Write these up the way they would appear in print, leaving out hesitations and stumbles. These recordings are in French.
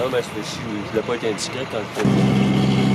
Ah, mais celui-ci, je voulais pas être indiscret quand je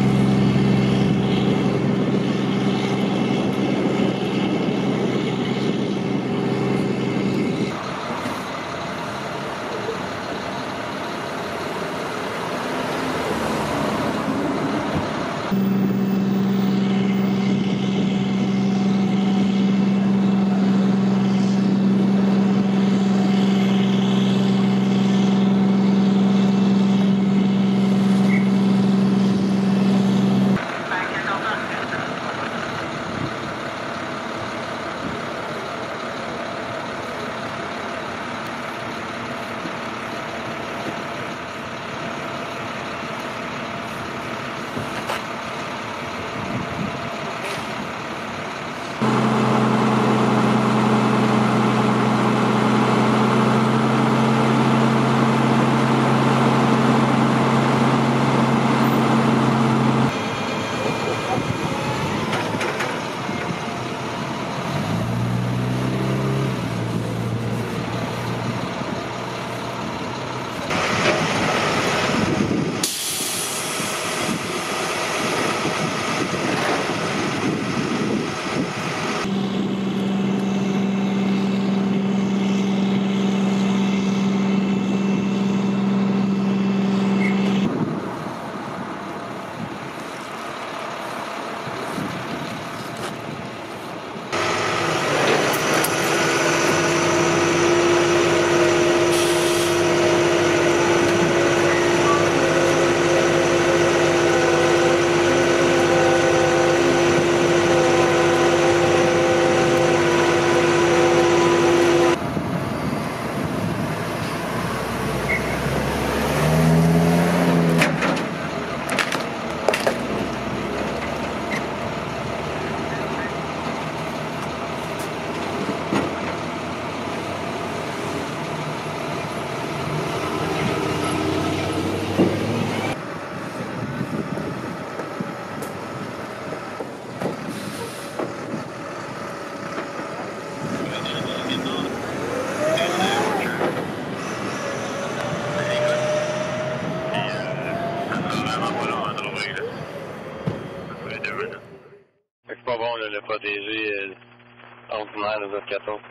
C'est pas bon là, le protéger ordinaire de 14.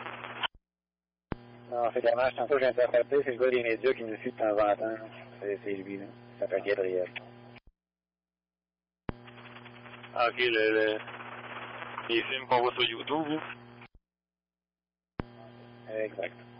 Non, c'est dommage. Tantôt, j'ai interprété, c'est le gars des médias qui nous suit de temps en temps. C'est lui, là. Ça s'appelle Gabriel. Ah, ok, les films qu'on voit sur YouTube, là. Exact.